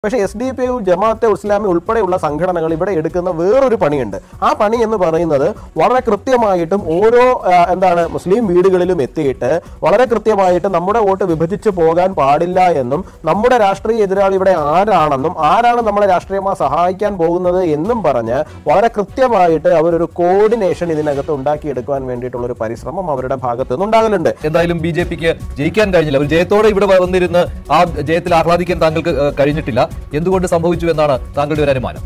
പക്ഷേ SDP, ജമാഅത്തെ ഇസ്ലാമി ഉൾപ്പെടെയുള്ള സംഘടനകൾ ഇവിടെ എടുക്കുന്ന വേറൊരു പണിയുണ്ട്. ആ പണി എന്ന് പറയുന്നത് വളരെ കൃത്യമായിട്ടും ഓരോ മുസ്ലിം വീടുകളിലും എത്തിയിട്ട് വളരെ കൃത്യമായിട്ട് നമ്മുടെ വോട്ട് വിഭജിച്ച് പോകാൻ പാടില്ല എന്നും നമ്മുടെ രാഷ്ട്രീയ എതിരാളി ഇവിടെ ആരാണെന്നും ആരാണ് നമ്മളെ രാഷ്ട്രീയമായി സഹായിക്കാൻ പോകുന്നത് എന്നും പറഞ്ഞ് വളരെ കൃത്യമായിട്ട് അവരൊരു കോർഡിനേഷൻ ഇതിനകത്ത് ഉണ്ടാക്കിയെടുക്കുവാൻ വേണ്ടിയിട്ടുള്ള ഒരു പരിശ്രമം അവരുടെ ഭാഗത്ത് നിന്നുണ്ടാകലുണ്ട്. എന്തായാലും BJPക്ക് ജയിക്കാൻ കഴിഞ്ഞില്ല. ഒരു ജയത്തോടെ ഇവിടെ വന്നിരുന്ന് ആ ജയത്തിൽ ആഹ്ലാദിക്കാൻ താങ്കൾക്ക് കഴിഞ്ഞിട്ടില്ല. എന്തുകൊണ്ട് സംഭവിച്ചു എന്നാണ് താങ്കളുടെ ഒരു അനുമാനം?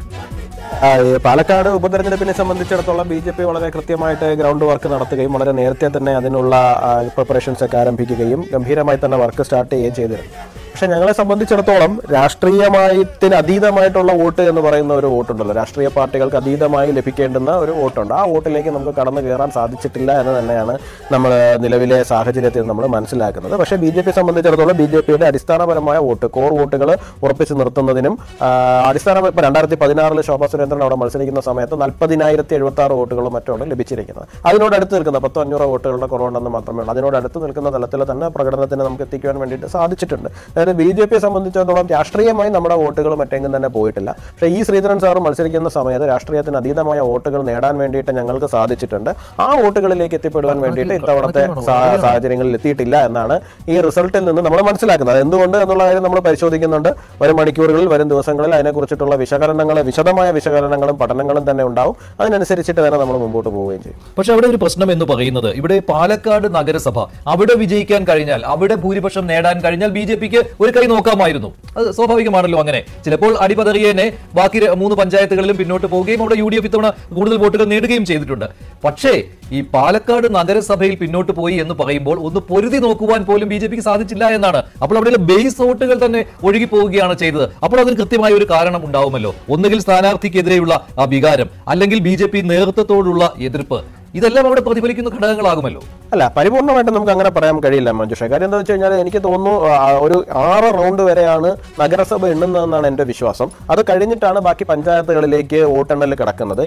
പാലക്കാട് ഉപതെരഞ്ഞെടുപ്പിനെ സംബന്ധിച്ചിടത്തോളം BJP വളരെ കൃത്യമായിട്ട് ഗ്രൗണ്ട് വർക്ക് നടത്തുകയും വളരെ നേരത്തെ തന്നെ അതിനുള്ള പ്രിപ്പറേഷൻസ് ഒക്കെ ആരംഭിക്കുകയും ഗംഭീരമായി തന്നെ വർക്ക് സ്റ്റാർട്ട് ചെയ്യുകയും ചെയ്തിരുന്നു. പക്ഷെ ഞങ്ങളെ സംബന്ധിച്ചിടത്തോളം രാഷ്ട്രീയത്തിന് അതീതമായിട്ടുള്ള വോട്ട് എന്ന് പറയുന്ന ഒരു വോട്ടുണ്ടല്ലോ, രാഷ്ട്രീയ പാർട്ടികൾക്ക് അതീതമായി ലഭിക്കേണ്ടുന്ന ഒരു വോട്ടുണ്ട്. ആ വോട്ടിലേക്ക് നമുക്ക് കടന്നു കയറാൻ സാധിച്ചിട്ടില്ല എന്ന് തന്നെയാണ് നമ്മൾ നിലവിലെ സാഹചര്യത്തിൽ നമ്മൾ മനസ്സിലാക്കുന്നത്. പക്ഷേ BJP സംബന്ധിച്ചിടത്തോളം BJPയുടെ അടിസ്ഥാനപരമായ വോട്ട്, കോർ വോട്ടുകൾ ഉറപ്പിച്ച് നിർത്തുന്നതിനും ഇപ്പോൾ 2016 ശോഭാ സുരേന്ദ്രൻ അവിടെ മത്സരിക്കുന്ന സമയത്ത് 40,076 വോട്ടുകളും മറ്റുമാണ് ലഭിച്ചിരിക്കുന്നത്. അതിനോട് അടുത്ത് നിൽക്കുന്ന 500 വോട്ടുകളുടെ കുറവുണ്ടെന്ന് മാത്രമേ ഉള്ളൂ. അതിനോട് അടുത്ത് നിൽക്കുന്ന തലത്തിൽ തന്നെ പ്രകടനത്തിന് നമുക്ക് എത്തിക്കുവാൻ വേണ്ടിയിട്ട് സാധിച്ചിട്ടുണ്ട്. BJPയെ സംബന്ധിച്ചിടത്തോളം രാഷ്ട്രീയമായി നമ്മുടെ വോട്ടുകൾ മറ്റെങ്കിലും തന്നെ പോയിട്ടില്ല. പക്ഷേ ഈ ശ്രീധരൻ സാർ മത്സരിക്കുന്ന സമയത്ത് രാഷ്ട്രീയത്തിന് അതീതമായ വോട്ടുകൾ നേടാൻ വേണ്ടിയിട്ട് ഞങ്ങൾക്ക് സാധിച്ചിട്ടുണ്ട്. ആ വോട്ടുകളിലേക്ക് എത്തിപ്പെടുവാൻ വേണ്ടിയിട്ട് ഇത്തവണത്തെ സാഹചര്യങ്ങളിൽ എത്തിയിട്ടില്ല എന്നാണ് ഈ റിസൾട്ടിൽ നിന്ന് നമ്മൾ മനസ്സിലാക്കുന്നത്. എന്തുകൊണ്ട് എന്നുള്ള കാര്യം നമ്മൾ പരിശോധിക്കുന്നുണ്ട്. വരും മണിക്കൂറുകളിൽ, വരും ദിവസങ്ങളിൽ അതിനെക്കുറിച്ചിട്ടുള്ള വിശദമായ വിശകലനങ്ങളും പഠനങ്ങളും തന്നെ ഉണ്ടാവും. അതിനനുസരിച്ചിട്ട് തന്നെ നമ്മൾ മുമ്പോട്ട് പോവുകയും ചെയ്യും. പക്ഷെ അവിടെ ഒരു പ്രശ്നം എന്ന് പറയുന്നത്, ഇവിടെ പാലക്കാട് നഗരസഭ അവിടെ വിജയിക്കാൻ കഴിഞ്ഞാൽ, അവിടെ ഭൂരിപക്ഷം നേടാൻ കഴിഞ്ഞാൽ BJPക്ക് ഒരു കൈ നോക്കാമായിരുന്നു. അത് സ്വാഭാവികമാണല്ലോ. അങ്ങനെ ചിലപ്പോൾ അടിപതറിയേനെ ബാക്കി 3 പഞ്ചായത്തുകളിലും പിന്നോട്ട് പോവുകയും അവിടെ UDF ഇത്തവണ കൂടുതൽ വോട്ടുകൾ നേടുകയും ചെയ്തിട്ടുണ്ട്. പക്ഷേ ഈ പാലക്കാട് നഗരസഭയിൽ പിന്നോട്ട് പോയി എന്ന് പറയുമ്പോൾ ഒന്ന് പൊരുതി നോക്കുവാൻ പോലും BJPക്ക് സാധിച്ചില്ല എന്നാണ്. അപ്പോൾ അവിടെയുള്ള ബേസ് വോട്ടുകൾ തന്നെ ഒഴുകി പോവുകയാണ് ചെയ്തത്. അപ്പോൾ അതിന് കൃത്യമായ ഒരു കാരണം ഉണ്ടാവുമല്ലോ. ഒന്നുകിൽ സ്ഥാനാർത്ഥിക്കെതിരെയുള്ള ആ വികാരം, അല്ലെങ്കിൽ BJP നേതൃത്വത്തോടുള്ള എതിർപ്പ്, ഇതെല്ലാം അവിടെ പ്രതിഫലിക്കുന്ന ഘടകങ്ങളാകുമല്ലോ. അല്ല, പരിപൂർണമായിട്ട് നമുക്ക് അങ്ങനെ പറയാൻ കഴിയില്ല മഞ്ജുഷ. കാര്യം എന്താ വെച്ച് കഴിഞ്ഞാൽ എനിക്ക് തോന്നുന്നു ഒരു 6 റൗണ്ട് വരെയാണ് നഗരസഭ എണ്ണുന്നതെന്നാണ് എന്റെ വിശ്വാസം. അത് കഴിഞ്ഞിട്ടാണ് ബാക്കി പഞ്ചായത്തുകളിലേക്ക് വോട്ടെണ്ണൽ കിടക്കുന്നത്.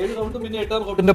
8 റൗണ്ടിന്റെ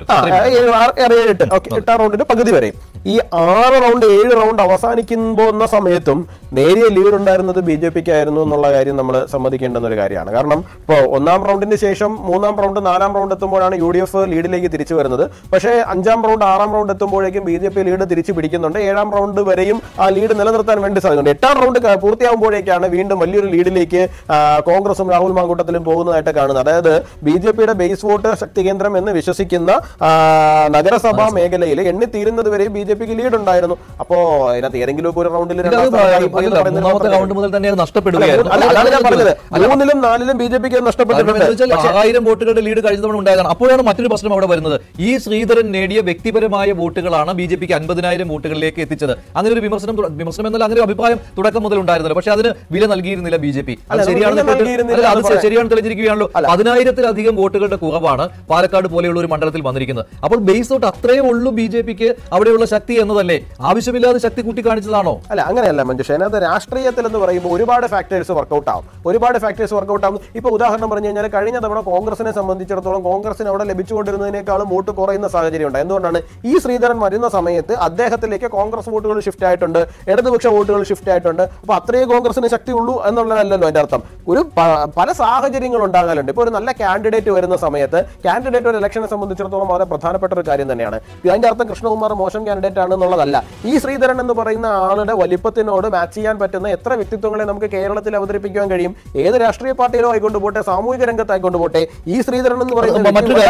പകുതി വരെയും. ഈ 6 റൗണ്ട് 7 റൗണ്ട് അവസാനിക്കുമ്പോൾ സമയത്തും നേരിയ ലീഡ് ഉണ്ടായിരുന്നത് BJPക്ക് ആയിരുന്നു എന്നുള്ള കാര്യം നമ്മൾ സമ്മതിക്കേണ്ടുന്ന ഒരു കാര്യമാണ്. കാരണം ഇപ്പോൾ 1ാം റൗണ്ടിന് ശേഷം 3ാം റൗണ്ട് 4ാം റൗണ്ട് എത്തുമ്പോഴാണ് UDF ലീഡിലേക്ക് തിരിച്ചു വരുന്നത്. പക്ഷേ 5ാം റൗണ്ട് 6ാം റൗണ്ട് എത്തുമ്പോഴേക്കും BJP ലീഡ് തിരിച്ചു പിടിക്കുന്നുണ്ട്. 7ാം റൗണ്ട് വരെയും ആ ലീഡ് നിലനിർത്താൻ വേണ്ടി സാധിക്കുന്നുണ്ട്. 8ാം റൗണ്ട് പൂർത്തിയാകുമ്പോഴേക്കാണ് വീണ്ടും വലിയൊരു ലീഡിലേക്ക് കോൺഗ്രസും രാഹുൽ മാങ്കൂട്ടത്തിലും പോകുന്നതായിട്ട് കാണുന്നത്. അതായത് BJPയുടെ ബേസ് വോട്ട് ശക്തി കേന്ദ്രം എന്ന് വിശ്വസിക്കുന്ന നഗരസഭാ മേഖലയിൽ എണ്ണിത്തീരുന്നത് വരെ BJPക്ക് ലീഡ് ഉണ്ടായിരുന്നു. അപ്പോ അതിനകത്ത് ഏതെങ്കിലും ഒരു റൗണ്ടിൽ 3ാമത്തെ മുതൽ തന്നെ നഷ്ടപ്പെടുകയായിരുന്നു. 3ലും 4ലും BJPക്ക് നഷ്ടപ്പെട്ടിട്ടുണ്ട്. 1000 വോട്ടുകളുടെ ലീഡ് കഴിഞ്ഞ തവണ ഉണ്ടായതാണ്. അപ്പോഴാണ് മറ്റൊരു പ്രശ്നം അവിടെ വരുന്നത്. ഈ ശ്രീധരൻ നേടിയ വ്യക്തിപരമായ വോട്ടുകളാണ് BJPക്ക് 50,000 വോട്ടുകളിലേക്ക് എത്തിച്ചത്. അങ്ങനെ ഒരു വിമർശനം എന്നാൽ അങ്ങനെ ഒരു അഭിപ്രായം തുടക്കം മുതൽ ഉണ്ടായിരുന്നല്ലോ. പക്ഷെ അതിന് വില നൽകിയിരുന്നില്ല BJP. അത് ശരിയാണ് തെളിഞ്ഞിരിക്കുകയാണല്ലോ. 10,000-ലധികം വോട്ടുകളുടെ കുറവാണ് പാലക്കാട് പോലെയുള്ള ഒരു മണ്ഡലത്തിൽ വന്നിരിക്കുന്നത്. അപ്പോൾ ബേസ് വോട്ട് അത്രയേ ഉള്ളൂ BJPക്ക് അവിടെയുള്ള ശക്തി എന്നതല്ലേ? ആവശ്യമില്ലാതെ ശക്തി കൂട്ടി കാണിച്ചതാണോ? അല്ല, അങ്ങനെയല്ല മഞ്ജുഷ. അതിനകത്ത് രാഷ്ട്രീയത്തിൽ എന്ന് പറയുമ്പോൾ ഒരുപാട് ഫാക്ടേഴ്സ് വർക്കൗട്ട് ആവും. ഇപ്പൊ ഉദാഹരണം പറഞ്ഞു കഴിഞ്ഞാൽ കഴിഞ്ഞ തവണ കോൺഗ്രസിനെ സംബന്ധിച്ചിടത്തോളം കോൺഗ്രസിന് അവിടെ ലഭിച്ചുകൊണ്ടിരുന്നതിനേക്കാളും വോട്ട് കുറയുന്ന സാഹചര്യം ഉണ്ട്. എന്തുകൊണ്ടാണ്? ഈ ശ്രീധരൻ വരുന്ന സമയത്ത് അദ്ദേഹത്തിലേക്ക് കോൺഗ്രസ് വോട്ടുകൾ ഷിഫ്റ്റ് ആയിട്ടുണ്ട്, ഇടതുപക്ഷ വോട്ടുകൾ ഷിഫ്റ്റ് ആയിട്ടുണ്ട്. അപ്പൊ അത്രയും കോൺഗ്രസിന് ശക്തി ഉള്ളൂ എന്നുള്ളതല്ലല്ലോ അതിന്റെ അർത്ഥം. ഒരു പല സാഹചര്യങ്ങൾ ഉണ്ടാകാറുണ്ട്. ഇപ്പൊ ഒരു നല്ല കാൻഡിഡേറ്റ് വരുന്ന സമയത്ത് കാൻഡിഡേറ്റ് ഒരു ഇലക്ഷനെ സംബന്ധിച്ചിടത്തോളം വളരെ പ്രധാനപ്പെട്ട ഒരു കാര്യം തന്നെയാണ്. അതിന്റെ അർത്ഥം കൃഷ്ണകുമാർ മോശം കാൻഡിഡേറ്റ് ആണ് എന്നുള്ളതല്ല. ഈ ശ്രീധരൻ എന്ന് പറയുന്ന ആളുടെ വലിപ്പത്തിനോട് മാച്ച് ചെയ്യാൻ പറ്റുന്ന എത്ര വ്യക്തിത്വങ്ങളെ നമുക്ക് കേരളത്തിൽ അവതരിപ്പിക്കാൻ കഴിയും? ഏത് രാഷ്ട്രീയ പാർട്ടിയിലോ ആയിക്കൊണ്ട് പോട്ടെ, സാമൂഹിക രംഗത്തായിക്കൊണ്ട് പോട്ടെ, ഈ ശ്രീധരൻ എന്ന് പറയുന്നത്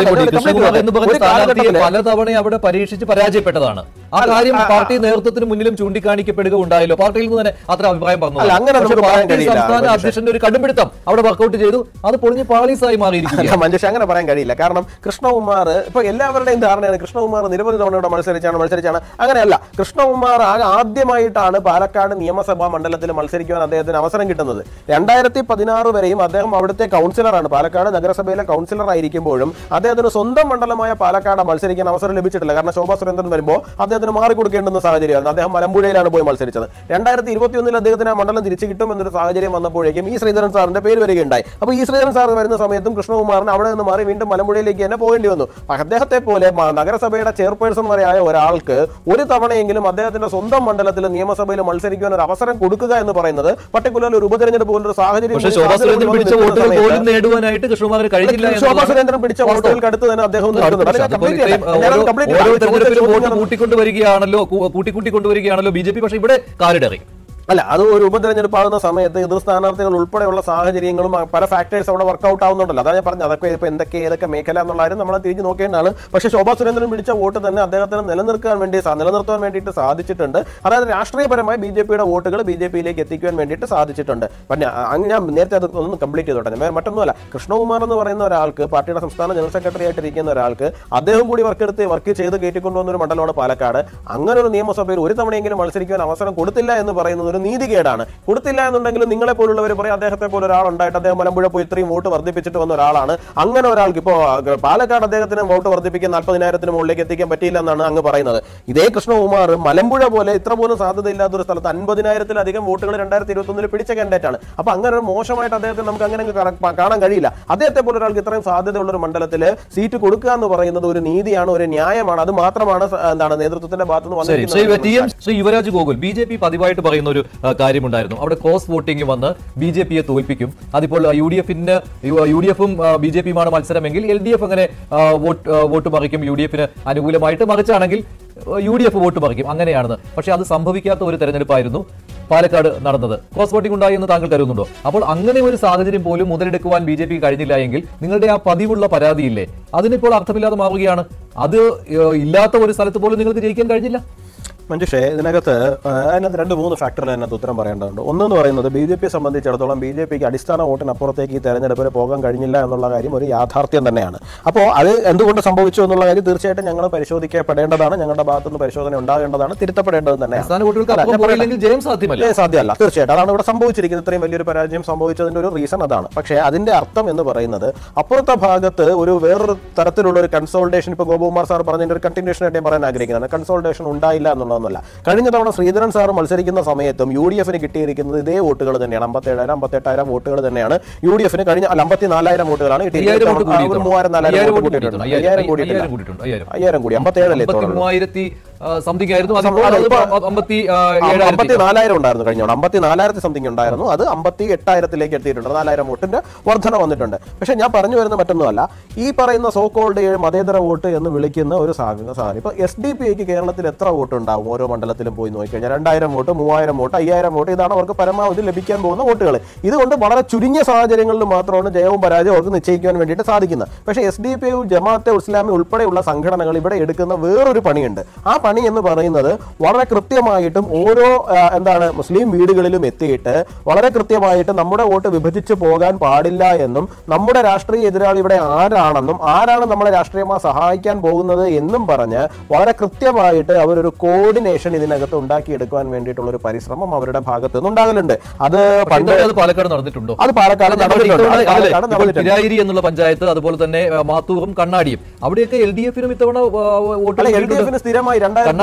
പലതവണ അവിടെ പരീക്ഷിച്ച് പരാജയപ്പെട്ടതാണ്. ആ കാര്യം പാർട്ടി നേതൃത്വത്തിന് മുന്നിലും ചൂണ്ടിക്കാണിക്കപ്പെടുക ഉണ്ടായല്ലോ. പാർട്ടിയിൽ നിന്ന് തന്നെ അത്ര അഭിപ്രായം പറഞ്ഞു. സംസ്ഥാന അധ്യക്ഷന്റെ ഒരു കടുംപിടുത്തം അവിടെ വർക്കൗട്ട് ചെയ്തു. അത് പൊളിഞ്ഞ് പാളീസായി മാറിയിരിക്കുന്നു. മഞ്ജുഷ, അങ്ങനെ പറയാൻ കഴിയില്ല. കാരണം കൃഷ്ണകുമാർ ഇപ്പൊ എല്ലാവരുടെയും ധാരണയാണ് കൃഷ്ണകുമാർ നിരവധി തവണ ഇവിടെ മത്സരിച്ചാണ്. അങ്ങനെയല്ല. കൃഷ്ണകുമാർ ആദ്യമായിട്ടാണ് പാലക്കാട് നിയമസഭാ മണ്ഡലത്തിൽ മത്സരിക്കുവാൻ അദ്ദേഹത്തിന് അവസരം കിട്ടുന്നത്. 2016 വരെയും അദ്ദേഹം അവിടുത്തെ കൗൺസിലറാണ്. പാലക്കാട് നഗരസഭയിലെ കൗൺസിലർ ആയിരിക്കുമ്പോഴും അദ്ദേഹത്തിന് സ്വന്തം മണ്ഡലമായ പാലക്കാട് മത്സരിക്കാൻ മത്സരിക്കാൻ അവസരം ലഭിച്ചിട്ടില്ല. കാരണം ശോഭാ സുരേന്ദ്രൻ വരുമ്പോൾ അദ്ദേഹത്തിന് മാറിക്കൊടുക്കേണ്ടുന്ന സാഹചര്യമായിരുന്നു. അദ്ദേഹം മലമ്പുഴയിലാണ് പോയി മത്സരിച്ചത്. 2021 അദ്ദേഹത്തിന് ആ മണ്ഡലം തിരിച്ചു കിട്ടുമെന്നൊരു സാഹചര്യം വന്നപ്പോഴേക്കും ഈ ശ്രീധരൻ സാറിന്റെ പേര് വരികയുണ്ടായി. അപ്പോൾ ഈ ശ്രീധരൻ സാർ വരുന്ന സമയത്തും കൃഷ്ണകുമാറിന് അവിടെ നിന്ന് മാറി വീണ്ടും മലമ്പുഴയിലേക്ക് തന്നെ പോകേണ്ടി വന്നു. അദ്ദേഹത്തെ പോലെ നഗരസഭയുടെ ചെയർപേഴ്സൺ വരെയായ ഒരാൾക്ക് ഒരു തവണയെങ്കിലും അദ്ദേഹത്തിന്റെ സ്വന്തം മണ്ഡലത്തിൽ നിയമസഭയിൽ മത്സരിക്കുവാൻ ഒരു അവസരം കൊടുക്കുക എന്ന് പറയുന്നത് പർട്ടിക്കുലർ ഒരു ഉപതെരഞ്ഞെടുപ്പ് പോലൊരു സാഹചര്യം ശോഭാ സുരേന്ദ്രൻ പിടിച്ച വോട്ടുകൾക്ക് അടുത്ത് തന്നെ അദ്ദേഹം കൂട്ടിക്കൊണ്ടുവരികയാണല്ലോ ബി ജെ പി. പക്ഷേ ഇവിടെ കാലിടറി അല്ല, അത് ഒരു ഉപതെരഞ്ഞെടുപ്പ് ആകുന്ന സമയത്ത് എതിർ സ്ഥാനാർത്ഥികൾ ഉൾപ്പെടെയുള്ള സാഹചര്യങ്ങളും പല ഫാക്ടേഴ്സ് അവിടെ വർക്ക്ഔട്ട് ആവുന്നുണ്ടല്ലോ. അതാണ് ഞാൻ പറഞ്ഞത്. അതൊക്കെ ഇപ്പൊ ഏതൊക്കെ മേഖല എന്നുള്ള കാര്യം നമ്മൾ തിരിഞ്ഞ് നോക്കേണ്ടതാണ്. പക്ഷേ ശോഭാ സുരേന്ദ്രൻ പിടിച്ച വോട്ട് തന്നെ അദ്ദേഹത്തിന് നിലനിർത്താൻ വേണ്ടിയിട്ട് സാധിച്ചിട്ടുണ്ട്. അതായത് രാഷ്ട്രീയപരമായി BJPയുടെ വോട്ടുകൾ BJPയിലേക്ക് എത്തിക്കുവാൻ വേണ്ടിയിട്ട് സാധിച്ചിട്ടുണ്ട്. പിന്നെ ഞാൻ നേരത്തെ അത് ഒന്ന് കംപ്ലീറ്റ് ചെയ്തോട്ടെ. മറ്റൊന്നുമല്ല, കൃഷ്ണകുമാർ എന്ന് പറയുന്ന ഒരാൾക്ക്, പാർട്ടിയുടെ സംസ്ഥാന ജനറൽ സെക്രട്ടറി ആയിട്ടിരിക്കുന്ന ഒരാൾക്ക്, അദ്ദേഹം കൂടി വർക്ക് ചെയ്ത് കയറ്റിക്കൊണ്ടുവന്ന ഒരു മണ്ഡലമാണ് പാലക്കാട്. അങ്ങനെ ഒരു നിയമസഭയിൽ ഒരു തവണയെങ്കിലും മത്സരിക്കുവാൻ അവസരം കൊടുത്തില്ല എന്ന് പറയുന്നത് ഒരു നീതികേടാണ്. കൊടുത്തില്ല എന്നുണ്ടെങ്കിൽ നിങ്ങളെ പോലുള്ളവർ പറയും അദ്ദേഹത്തെ പോലെ ഒരാളുണ്ടായിട്ട് അദ്ദേഹം മലമ്പുഴ പോയി ഇത്രയും വോട്ട് വർദ്ധിപ്പിച്ചിട്ട് വന്ന ഒരാളാണ്. അങ്ങനെ ഒരാൾക്ക് ഇപ്പോൾ പാലക്കാട് അദ്ദേഹത്തിന് വോട്ട് വർദ്ധിപ്പിക്കാൻ 40,000 മുകളിലേക്ക് എത്തിക്കാൻ പറ്റിയില്ല എന്നാണ് അങ്ങ് പറയുന്നത്. ഇതേ കൃഷ്ണകുമാർ മലമ്പുഴ പോലെ ഇത്ര പോലും സാധ്യതയില്ലാത്തൊരു സ്ഥലത്ത് 50,000-ലധികം വോട്ടുകൾ 2021 പിടിച്ച കാൻഡിഡേറ്റ് ആണ്. അപ്പൊ അങ്ങനെ ഒരു മോശമായിട്ട് അദ്ദേഹത്തിന് നമുക്ക് അങ്ങനെ കാണാൻ കഴിയില്ല. അദ്ദേഹത്തെ പോലെ ഒരാൾക്ക് ഇത്രയും സാധ്യതയുള്ള ഒരു മണ്ഡലത്തിൽ സീറ്റ് കൊടുക്കുക എന്ന് പറയുന്നത് ഒരു നീതിയാണ്, ഒരു ന്യായമാണ്. അത് മാത്രമാണ് നേതൃത്വത്തിന്റെ ഭാഗത്തുനിന്ന് വന്നിരിക്കുന്നത്. ശ്രീ യുവരാജ് ഗോകുൽ, BJP പതിവായിട്ട് പറയുന്ന ഒരു കാര്യമുണ്ടായിരുന്നു. അവിടെ ക്രോസ് വോട്ടിംഗ് വന്ന് BJPയെ തോൽപ്പിക്കും. അതിപ്പോൾ UDF-ഉം BJPയുമാണ് മത്സരമെങ്കിൽ LDF അങ്ങനെ വോട്ട് മറിക്കും UDF-ന് അനുകൂലമായിട്ട്, മറിച്ചാണെങ്കിൽ UDF വോട്ട് മറിക്കും. അങ്ങനെയാണെന്ന്. പക്ഷേ അത് സംഭവിക്കാത്ത ഒരു തെരഞ്ഞെടുപ്പായിരുന്നു പാലക്കാട് നടന്നത്. ക്രോസ് വോട്ടിംഗ് ഉണ്ടായി എന്ന് താങ്കൾ കരുതുന്നുണ്ടോ? അപ്പോൾ അങ്ങനെ ഒരു സാഹചര്യം പോലും മുതലെടുക്കുവാൻ BJP കഴിഞ്ഞില്ല എങ്കിൽ നിങ്ങളുടെ ആ പതിവുള്ള പരാതിയില്ലേ, അതിനിപ്പോൾ അർത്ഥമില്ലാതെ മാറുകയാണ്. അത് ഇല്ലാത്ത ഒരു സ്ഥലത്ത് പോലും നിങ്ങൾക്ക് ജയിക്കാൻ കഴിഞ്ഞില്ല. മഞ്ജുഷേ, അതിനകത്ത് 2-3 ഫാക്ടറിൽ അതിനകത്ത് ഉത്തരം പറയേണ്ടതുണ്ട്. ഒന്നെന്ന് പറയുന്നത് BJPയെ സംബന്ധിച്ചിടത്തോളം BJPക്ക് അടിസ്ഥാന വോട്ടിനപ്പുറത്തേക്ക് ഈ തെരഞ്ഞെടുപ്പിൽ പോകാൻ കഴിഞ്ഞില്ല എന്നുള്ള കാര്യം ഒരു യാഥാർത്ഥ്യം തന്നെയാണ്. അപ്പോൾ അത് എന്തുകൊണ്ട് സംഭവിച്ചു എന്നുള്ള കാര്യം തീർച്ചയായിട്ടും ഞങ്ങൾ പരിശോധിക്കപ്പെടേണ്ടതാണ്. ഞങ്ങളുടെ ഭാഗത്തുനിന്ന് പരിശോധന ഉണ്ടാകേണ്ടതാണ്, തിരുത്തപ്പെടേണ്ടത് തന്നെയാണ്. സാധ്യമല്ല, തീർച്ചയായിട്ടും അതാണ് ഇവിടെ സംഭവിച്ചിരിക്കുന്നത്. ഇത്രയും വലിയൊരു പരാജയം സംഭവിച്ചതിന്റെ ഒരു റീസൺ അതാണ്. പക്ഷേ അതിന്റെ അർത്ഥം എന്ന് പറയുന്നത് അപ്പുറത്തെ ഭാഗത്ത് വേറൊരു തരത്തിലുള്ള ഒരു കൺസോൾട്ടേഷൻ, ഇപ്പോൾ ഗോപകുമാർ സാർ പറഞ്ഞതിന്റെ ഒരു കണ്ടിന്യൂഷൻ ആയിട്ട് ഞാൻ പറയാൻ ആഗ്രഹിക്കുന്നതാണ്. കൺസോൾട്ടേഷൻ ഉണ്ടായില്ല എന്നുള്ളത്. കഴിഞ്ഞ തവണ ശ്രീധരൻ സാർ മത്സരിക്കുന്ന സമയത്തും UDF-ന് കിട്ടിയിരിക്കുന്നത് ഇതേ വോട്ടുകൾ തന്നെയാണ്. 57,000-58,000 വോട്ടുകൾ തന്നെയാണ് UDF-ന് കഴിഞ്ഞ 54,000 വോട്ടുകളാണ് കിട്ടിയിരിക്കുന്നത്. 3,000-4,000 വോട്ട് കൂട്ടിയിട്ടുണ്ട്. 5,000 കൂടി 57,000 സംതിങ് ആയിരുന്നു. 54,000 ഉണ്ടായിരുന്നു കഴിഞ്ഞ 54,000 സംതിങ് ഉണ്ടായിരുന്നു. അത് 58,000-ലേക്ക് എത്തിയിട്ടുണ്ട്. 4,000 വോട്ടിന്റെ വർധന വന്നിട്ടുണ്ട്. പക്ഷെ ഞാൻ പറഞ്ഞു വരുന്ന മറ്റൊന്നുമല്ല, ഈ പറയുന്ന സോ കോൾഡ് മതേതര വോട്ട് എന്ന് വിളിക്കുന്ന ഒരു സാധനം ഇപ്പൊ SDPIക്ക് കേരളത്തിൽ എത്ര വോട്ട് ഉണ്ടാവും? ഓരോ മണ്ഡലത്തിലും പോയി നോക്കിക്കഴിഞ്ഞാൽ 2,000 വോട്ട്, 3,000 വോട്ട്, 5,000 വോട്ട്, ഇതാണ് അവർക്ക് പരമാവധി ലഭിക്കാൻ പോകുന്ന വോട്ടുകൾ. ഇതുകൊണ്ട് വളരെ ചുരുങ്ങിയ സാഹചര്യങ്ങളിൽ മാത്രമാണ് ജയവും പരാജയവും അവർക്ക് നിശ്ചയിക്കാൻ വേണ്ടിയിട്ട് സാധിക്കുന്നത്. പക്ഷേ SDPI, ജമാഅത്തെ ഇസ്ലാമി ഉൾപ്പെടെയുള്ള സംഘടനകൾ ഇവിടെ എടുക്കുന്ന വേറൊരു പണിയുണ്ട്. ആ പണി എന്ന് പറയുന്നത് വളരെ കൃത്യമായിട്ടും ഓരോ മുസ്ലിം വീടുകളിലും എത്തിയിട്ട് വളരെ കൃത്യമായിട്ട് നമ്മുടെ വോട്ട് വിഭജിച്ച് പോകാൻ പാടില്ല എന്നും നമ്മുടെ രാഷ്ട്രീയ എതിരാളി ഇവിടെ ആരാണെന്നും ആരാണ് നമ്മളെ രാഷ്ട്രീയമായി സഹായിക്കാൻ പോകുന്നത് എന്നും പറഞ്ഞ് വളരെ കൃത്യമായിട്ട് അവരൊരു കോർഡിനേഷൻ ഇതിനകത്ത് ഉണ്ടാക്കിയെടുക്കുവാൻ വേണ്ടിയിട്ടുള്ള ഒരു പരിശ്രമം അവരുടെ ഭാഗത്ത് നിന്ന് ഉണ്ടാകലുണ്ട്. അത് പാലക്കാട് നടന്നിട്ടുണ്ടോ? അത് പാലക്കാട് പിരായിരി എന്നുള്ള പഞ്ചായത്ത്, അതുപോലെ തന്നെ മാത്തൂറും കണ്ണാടിയും, അവിടെയൊക്കെ LDF-നും ഇത്തവണ LDF-ന് സ്ഥിരമായി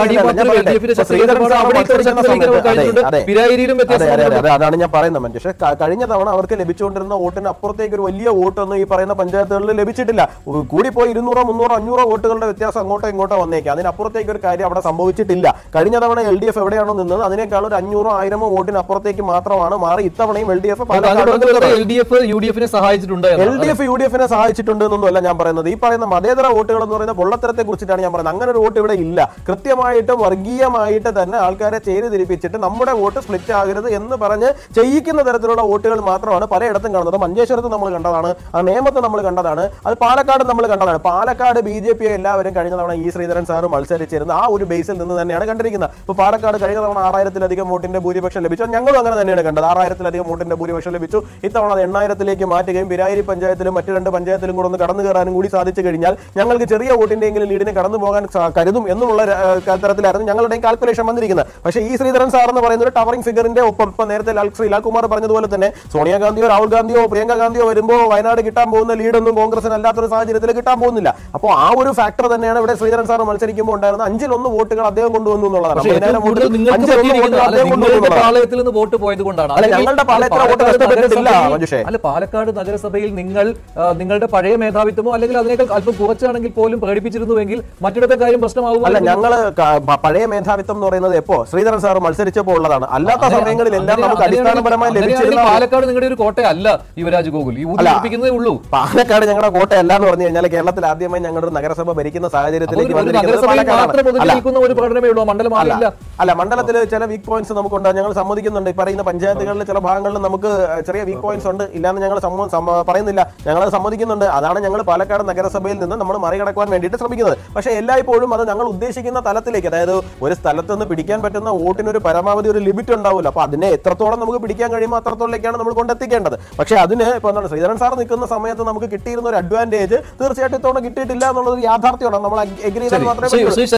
അതാണ് ഞാൻ പറയുന്നത് മഞ്ജുഷ. കഴിഞ്ഞ തവണ അവർക്ക് ലഭിച്ചുകൊണ്ടിരുന്ന വോട്ടിന് അപ്പുറത്തേക്ക് ഒരു വലിയ വോട്ടൊന്നും ഈ പറയുന്ന പഞ്ചായത്തുകളിൽ ലഭിച്ചിട്ടില്ല. കൂടിപ്പോയി 200, 300, 500 വോട്ടുകളുടെ വ്യത്യാസം അങ്ങോട്ടോ ഇങ്ങോട്ടോ വന്നേക്കാം. അതിനപ്പുറത്തേക്ക് ഒരു കാര്യം അവിടെ സംഭവിച്ചിട്ടില്ല. കഴിഞ്ഞ തവണ LDF എവിടെയാണോ നിന്നത് അതിനേക്കാൾ ഒരു 500, 1000 വോട്ടിന് അപ്പുറത്തേക്ക് മാത്രമാണ് മാറി. ഇത്തവണയും LDF UDF-നെ സഹായിച്ചിട്ടുണ്ട്. LDF UDF-നെ സഹായിച്ചിട്ടുണ്ട് എന്നൊന്നുമല്ല ഞാൻ പറയുന്നത്. ഈ പറയുന്ന മതേതര വോട്ടുകൾ എന്ന് പറയുന്ന പൊള്ളത്തരത്തെ കുറിച്ചിട്ടാണ് ഞാൻ പറയുന്നത്. അങ്ങനെ ഒരു വോട്ട് ഇവിടെ ഇല്ല. കൃത്യമായിട്ട് വർഗീയമായിട്ട് തന്നെ ആൾക്കാരെ ചേരിതിരിപ്പിച്ചിട്ട് നമ്മുടെ വോട്ട് സ്പ്ലിറ്റ് ആകരുത് എന്ന് പറഞ്ഞ് ചെയ്യിക്കുന്ന തരത്തിലുള്ള വോട്ടുകൾ മാത്രമാണ് പലയിടത്തും കാണുന്നത്. മഞ്ചേശ്വരത്ത് നമ്മൾ കണ്ടതാണ്, ആ നേമത്ത് നമ്മൾ കണ്ടതാണ്, അത് പാലക്കാട് നമ്മൾ കണ്ടതാണ്. പാലക്കാട് BJP എല്ലാവരും കഴിഞ്ഞ തവണ ഈ ശ്രീധരൻ സാർ മത്സരിച്ചിരുന്ന ആ ഒരു ബേസിൽ നിന്ന് തന്നെയാണ് കണ്ടിരിക്കുന്നത്. ഇപ്പോൾ പാലക്കാട് കഴിഞ്ഞ തവണ 6,000-ലധികം വോട്ടിന്റെ ഭൂരിപക്ഷം ലഭിച്ചു. ഞങ്ങളും അങ്ങനെ തന്നെയാണ് കണ്ടത്. 6,000-ലധികം വോട്ടിന്റെ ഭൂരിപക്ഷം ലഭിച്ചു. ഇത്തവണ അത് 8,000-ലേക്ക് മാറ്റുകയും പിരായിരി പഞ്ചായത്തിലും മറ്റു 2 പഞ്ചായത്തിലും കൂടെ ഒന്ന് കടന്നു കയറാനും കൂടി സാധിച്ചു കഴിഞ്ഞാൽ ഞങ്ങൾക്ക് ചെറിയ വോട്ടിന്റെയെങ്കിലും ലീഡിനെ കടന്നു പോകാൻ കരുതും എന്നുള്ള തരത്തിലായിരുന്നു ഞങ്ങളുടെയും കാൽക്കുലേഷൻ വന്നിരിക്കുന്നത്. പക്ഷേ ഈ ശ്രീധരൻ സാർ എന്ന് പറയുന്ന ഒരു ടവറിംഗ് ഫിഗറിന്റെ ഒപ്പം ഇപ്പൊ നേരത്തെ ലാൽകുമാർ പറഞ്ഞതുപോലെ തന്നെ സോണിയാഗാന്ധിയോ രാഹുൽ ഗാന്ധിയോ പ്രിയങ്ക ഗാന്ധിയോ വരുമ്പോൾ വയനാട് കിട്ടാൻ പോകുന്ന ലീഡൊന്നും കോൺഗ്രസിന് അല്ലാത്തൊരു സാഹചര്യത്തിൽ കിട്ടാൻ പോകുന്നില്ല. അപ്പോൾ ആ ഒരു ഫാക്ടർ തന്നെയാണ് ഇവിടെ ശ്രീധരൻ സാർ മത്സരിക്കുമ്പോൾ ഉണ്ടായിരുന്ന 5-1 വോട്ടുകൾ അദ്ദേഹം കൊണ്ടുവന്നു എന്നുള്ളതാണ്. പാളയത്തിൽ നിന്ന് വോട്ട് പോയത് കൊണ്ടാണ്. ഞങ്ങളുടെ പാളയത്തിലെ വോട്ട് നഷ്ടപ്പെട്ടിട്ടില്ല മഞ്ജുഷേ. അല്ല, പാലക്കാട് നഗരസഭയിൽ നിങ്ങളുടെ പഴയ മേധാവിത്വമോ അല്ലെങ്കിൽ അതിനേക്കാൾ അല്പം കുറച്ചാണെങ്കിൽ പോലും പ്രകടിപ്പിച്ചിരുന്നുവെങ്കിൽ മറ്റിടത്തെ കാര്യം പ്രശ്നമാകും. അല്ല, ഞങ്ങള് പഴയ മേധാവിത്വം എന്ന് പറയുന്നത് എപ്പോ ശ്രീധരൻ സാർ മത്സരിച്ചപ്പോൾ ഉള്ളതാണ്. അല്ലാത്ത സമയങ്ങളിലെല്ലാം നമുക്ക് അടിസ്ഥാനപരമായി ലഭിച്ചിരുന്ന പാലക്കാട് നിങ്ങളുടെ ഒരു കോട്ടയല്ല യുവരാജ് ഗോകുൽ, ഊതിപ്പിക്കുന്നതേ ഉള്ളൂ. പാലക്കാട് ഞങ്ങളുടെ കോട്ടയല്ല എന്ന് പറഞ്ഞു കഴിഞ്ഞാൽ കേരളത്തിൽ ആദ്യമായി ഞങ്ങളുടെ നഗരസഭ ഭരിക്കുന്ന സാഹചര്യത്തിലേക്ക് ഒരു പഠനമേ ഉള്ളൂ, മണ്ഡലം അല്ല. മണ്ഡലത്തിൽ ചില വീക്ക് പോയിന്റ്സ് നമുക്കുണ്ട്, ഞങ്ങൾ സമ്മതിക്കുന്നുണ്ട്. പറയുന്ന പഞ്ചായത്തുകളിലെ ചില ഭാഗങ്ങളിൽ നമുക്ക് ചെറിയ വീക്ക് പോയിന്റ്സ് ഉണ്ട്, ഇല്ലാന്ന് ഞങ്ങൾ പറയുന്നില്ല, ഞങ്ങൾ സമ്മതിക്കുന്നുണ്ട്. അതാണ് ഞങ്ങൾ പാലക്കാട് നഗരസഭയിൽ നിന്ന് നമ്മൾ മറികടക്കുവാൻ വേണ്ടിയിട്ട് ശ്രമിക്കുന്നത്. പക്ഷേ എല്ലായ്പ്പോഴും അത് ഞങ്ങൾ ഉദ്ദേശിക്കുന്ന തലത്തിലേക്ക്, അതായത് ഒരു സ്ഥലത്ത് നിന്ന് പിടിക്കാൻ പറ്റുന്ന വോട്ടിനൊരു പരമാവധി ഒരു ലിമിറ്റ് ഉണ്ടാവില്ല. അപ്പൊ അതിനെ എത്രത്തോളം നമുക്ക് പിടിക്കാൻ കഴിയുമോ അത്രത്തോളേക്കാണ് നമ്മൾ കൊണ്ടെത്തിക്കേണ്ടത്. പക്ഷേ അതിന് ഇപ്പൊ എന്താണ് ശ്രീധരൻ സാർ നിൽക്കുന്ന സമയത്ത് നമുക്ക് കിട്ടിയിരുന്ന ഒരു അഡ്വാൻറ്റേജ് തീർച്ചയായിട്ടും ഇത്തവണ കിട്ടിയിട്ടില്ല എന്നുള്ളത് യാഥാർത്ഥ്യമാണ്. നമ്മൾ എഗ്രി ചെയ്താൽ മാത്രമേ